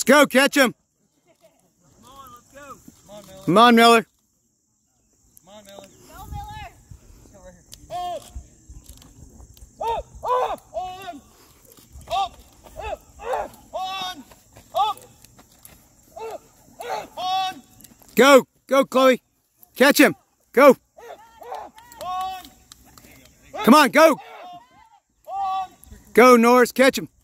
go, catch him. Come on, let's go. Come on, Miller. Come on, Miller. Go, Miller. Let's go right here. Up! Up! Up! On! Up! Up! Up! On! Up! Up! Up! On! Go, go, Chloe. Catch him. Go. On! Come on, go. On! Go, Norris. Catch him.